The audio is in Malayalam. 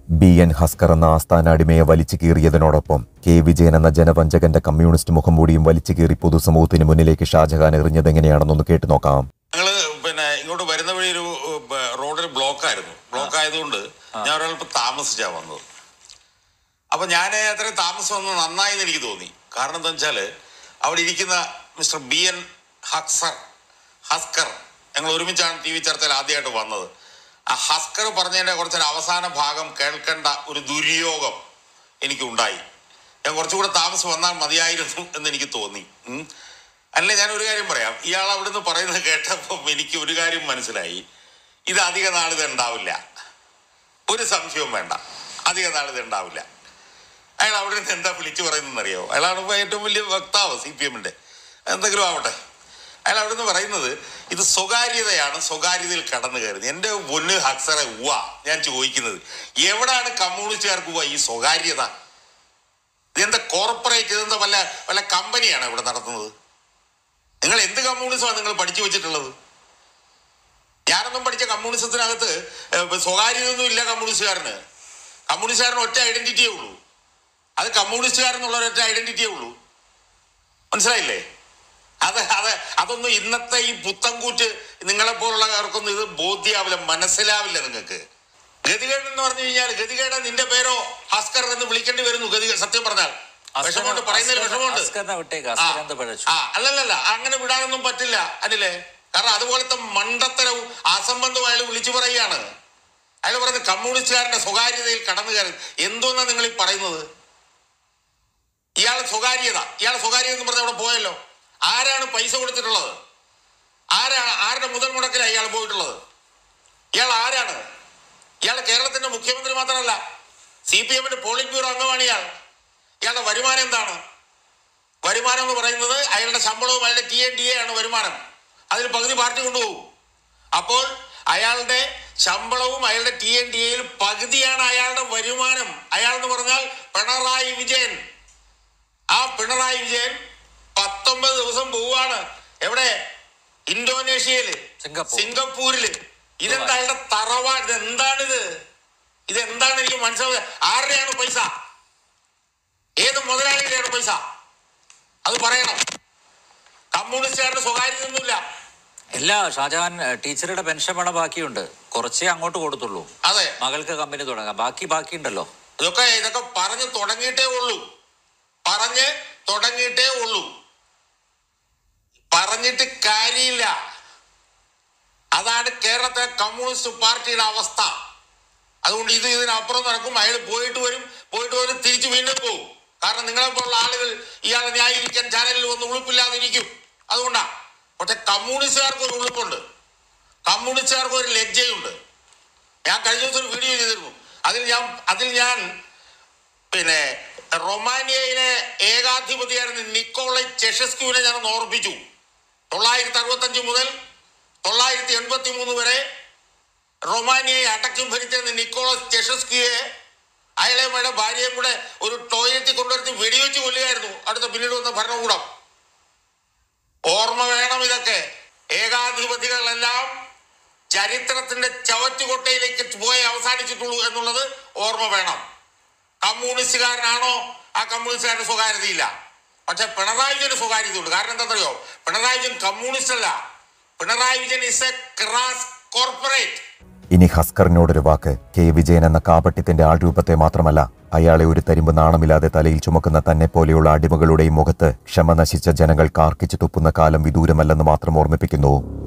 BN ഹസ്കർ എന്ന ആസ്ഥാന അടിമയെ വലിച്ചു കീറിയതിനോടൊപ്പം കെ വിജയൻ എന്ന ജനവഞ്ചകന്റെ കമ്മ്യൂണിസ്റ്റ് മുഖംമൂടിയും വലിച്ചു കീറി പൊതുസമൂഹത്തിന് മുന്നിലേക്ക് ഷാജഹാൻ എറിഞ്ഞതെങ്ങനെയാണെന്നൊന്ന് കേട്ടു നോക്കാം. ഇങ്ങോട്ട് വരുന്ന വഴി ഒരു റോഡിൽ ബ്ലോക്ക് ആയതുകൊണ്ട് ഞാൻ ഒരാളിപ്പോൾ താമസിച്ചാ വന്നത്. അപ്പൊ ഞാൻ അത്രയും താമസം വന്ന് നന്നായി എന്ന് എനിക്ക് തോന്നി. കാരണം എന്താ വെച്ചാൽ അവിടെ ഇരിക്കുന്ന മിസ്റ്റർ BN ഹസ്കർ ഞങ്ങൾ ഒരുമിച്ചാണ് TV ചർച്ചയിൽ ആദ്യമായിട്ട് വന്നത്. ആ ഹസ്കർ പറഞ്ഞതിൻ്റെ കുറച്ചൊരു അവസാന ഭാഗം കേൾക്കേണ്ട ഒരു ദുര്യോഗം എനിക്കുണ്ടായി. ഞാൻ കുറച്ചുകൂടെ താമസം വന്നാൽ മതിയായിരുന്നു എന്ന് എനിക്ക് തോന്നി. അല്ലേ, ഞാൻ ഒരു കാര്യം പറയാം. ഇയാൾ അവിടുന്ന് പറയുന്നത് കേട്ടപ്പം എനിക്ക് ഒരു കാര്യം മനസ്സിലായി. ഇത് അധിക നാളിത് ഉണ്ടാവില്ല, ഒരു സംശയവും വേണ്ട. അധിക നാളിത് ഉണ്ടാവില്ല. അയാൾ അവിടെ നിന്ന് എന്താ വിളിച്ചു പറയുന്നതെന്നറിയോ? അയാളാണ് ഏറ്റവും വലിയ വക്താവ് CPM-ന്റെ. എന്തെങ്കിലും ആവട്ടെ. അയാൾ അവിടെ നിന്ന് പറയുന്നത് ഇത് സ്വകാര്യതയാണ്, സ്വകാര്യതയിൽ കടന്നു കയറുന്നത്. എൻ്റെ പൊന്ന് ഹക്സറെ ഞാൻ ചോദിക്കുന്നത്, എവിടെയാണ് കമ്മ്യൂണിസ്റ്റുകാർക്ക് ഈ സ്വകാര്യത? ഇതെന്താ കോർപ്പറേറ്റ്, ഇതെന്താ വല്ല കമ്പനിയാണ് ഇവിടെ നടത്തുന്നത്? നിങ്ങൾ എന്ത് കമ്മ്യൂണിസമാണ് നിങ്ങൾ പഠിച്ചു വെച്ചിട്ടുള്ളത്? ഞാനൊന്നും പഠിച്ച കമ്മ്യൂണിസത്തിനകത്ത് സ്വകാര്യതൊന്നും ഇല്ല. കമ്മ്യൂണിസ്റ്റുകാരന് ഒറ്റ ഐഡന്റിറ്റിയേ ഉള്ളൂ. അത് കമ്മ്യൂണിസ്റ്റുകാരെന്നുള്ള ഒരൊറ്റ ഐഡന്റിറ്റിയേ ഉള്ളൂ. മനസ്സിലായില്ലേ? അതൊന്നും ഇന്നത്തെ ഈ പുത്തൻകൂറ്റ് നിങ്ങളെപ്പോലുള്ളവർക്കൊന്നും ഇത് ബോധ്യാവില്ല, മനസ്സിലാവില്ല. നിങ്ങൾക്ക് ഗതികേട് എന്ന് പറഞ്ഞു കഴിഞ്ഞാൽ ഗതികേട് നിന്റെ പേരോ ഹസ്കർ എന്ന് വിളിക്കേണ്ടി വരുന്നു. സത്യം പറഞ്ഞാൽ വിഷമമുണ്ട്, പറയുന്നതിൽ വിഷമമുണ്ട്. അല്ലല്ല, അങ്ങനെ വിടാനൊന്നും പറ്റില്ല അനിലേ. കാരണം അതുപോലത്തെ മണ്ടത്തരവും അസംബന്ധവും അയാൾ വിളിച്ചു പറയുകയാണ്. അയാൾ പറയുന്നത് കമ്മ്യൂണിസ്റ്റുകാരന്റെ സ്വകാര്യതയിൽ കടന്നു കയറി. എന്തോന്നാ നിങ്ങൾ ഈ പറയുന്നത്? ഇയാളെ സ്വകാര്യത എന്ന് പറഞ്ഞാൽ അവിടെ പോയല്ലോ. ആരാണ് പൈസ കൊടുത്തിട്ടുള്ളത്? ആരുടെ മുതൽ മുടക്കിലാണ് ഇയാൾ പോയിട്ടുള്ളത്? ഇയാൾ ആരാണ്? ഇയാൾ കേരളത്തിന്റെ മുഖ്യമന്ത്രി മാത്രമല്ല, CPM-ന്റെ പോളിറ്റ് ബ്യൂറോ അംഗമാണ് ഇയാളുടെ വരുമാനം എന്താണ്? വരുമാനം എന്ന് പറയുന്നത് അയാളുടെ ശമ്പളവും അയാളുടെ TNDA ആണ് വരുമാനം. അതിൽ പകുതി പാർട്ടി കൊണ്ടുപോകും. അപ്പോൾ അയാളുടെ ശമ്പളവും അയാളുടെ TNDA-യിൽ പകുതിയാണ് അയാളുടെ വരുമാനം. അയാൾ എന്ന് പറഞ്ഞാൽ പിണറായി വിജയൻ. ആ പിണറായി വിജയൻ 19 ദിവസം പോവാണ്. എവിടെ? ഇന്തോനേഷ്യയില്, സിംഗപ്പൂരില്. ഇതെന്താ അയാളുടെ തറവാട്? ഇതെന്താണ് എനിക്ക് മനസ്സിലാവുക. ആരുടെയാണ് പൈസ? ഏത് മുതലാളിയുടെയാണ് പൈസ? അത് പറയണം. കമ്മ്യൂണിസ്റ്റുകാരുടെ സ്വകാര്യതൊന്നുമില്ല. എല്ലാ ഷാജഹാൻ ടീച്ചറുടെ പെൻഷൻ പണം ബാക്കിയുണ്ട്. കുറച്ചേ അങ്ങോട്ട് കൊടുത്തുള്ളൂ. അതെ, മകൾക്ക് കമ്പനി തുടങ്ങാം. ബാക്കിയുണ്ടല്ലോ. ഇതൊക്കെ പറഞ്ഞു തുടങ്ങിയിട്ടേ ഉള്ളൂ. പറഞ്ഞിട്ട് കാര്യമില്ല. അതാണ് കേരളത്തിലെ കമ്മ്യൂണിസ്റ്റ് പാർട്ടിയുടെ അവസ്ഥ. അതുകൊണ്ട് ഇതിനപ്പുറം നടക്കും. അയാൾ പോയിട്ട് വരും, തിരിച്ചു വീണ്ടും പോകും. കാരണം നിങ്ങളെപ്പോലുള്ള ആളുകൾ ഇയാളെ ന്യായീകരിക്കാൻ ചാനലിൽ വന്ന് ഉളുപ്പില്ലാതിരിക്കും. അതുകൊണ്ടാ. പക്ഷെ കമ്മ്യൂണിസ്റ്റുകാർക്ക് ഒരു ഉളുപ്പുണ്ട്, കമ്മ്യൂണിസ്റ്റുകാർക്ക് ഒരു ലജ്ജയുണ്ട്. ഞാൻ കഴിഞ്ഞ ദിവസം ഒരു വീഡിയോ ചെയ്തിരുന്നു. അതിൽ ഞാൻ റൊമാനിയയിലെ ഏകാധിപതിയായിരുന്ന നിക്കോളൈ ചെഷസ്ക്യുവിനെ ഞാൻ ഓർമ്മിപ്പിച്ചു. 1965 മുതൽ 1983 വരെ റൊമാനിയയെ അടക്കി ഭരിച്ചിരുന്ന നിക്കോളസ് ചെഷസ്ക്യുയെ അയാളുടെ ഭാര്യയും കൂടെ ഒരു ടോയ്ലറ്റിൽ കൊണ്ടുവരുത്തി വെടിവെച്ച് കൊല്ലുകയായിരുന്നു പിന്നീട് വന്ന ഭരണകൂടം. ഓർമ്മ വേണം ഇതൊക്കെ. ഏകാധിപതികളെല്ലാം ചരിത്രത്തിന്റെ ചവറ്റുകൊട്ടയിലേക്ക് പോയി അവസാനിച്ചിട്ടുള്ളൂ എന്നുള്ളത് ഓർമ്മ വേണം. കമ്മ്യൂണിസ്റ്റുകാരനാണോ? ആ കമ്മ്യൂണിസ്റ്റുകാരന് സ്വകാര്യതയില്ല. പക്ഷെ പിണറായി വിജയന് സ്വകാര്യതയുണ്ട്. കാരണം എന്താണെന്നറിയോ? പിണറായി വിജയൻ കമ്മ്യൂണിസ്റ്റ് അല്ല. Pinarayi Vijayan is a crass corporate. ഇനി ഹസ്കറിനോടൊരു വാക്ക്. കെ വിജയൻ എന്ന കാപട്യത്തിന്റെ ആൾരൂപത്തെ മാത്രമല്ല, അയാളെ ഒരു തരിമ്പ് നാണമില്ലാതെ തലയിൽ ചുമക്കുന്ന തന്നെ പോലെയുള്ള അടിമകളുടെയും മുഖത്ത് ക്ഷമ നശിച്ച ജനങ്ങൾ കാർക്കിച്ചു തുപ്പുന്ന കാലം വിദൂരമല്ലെന്ന് മാത്രം ഓർമ്മിപ്പിക്കുന്നു.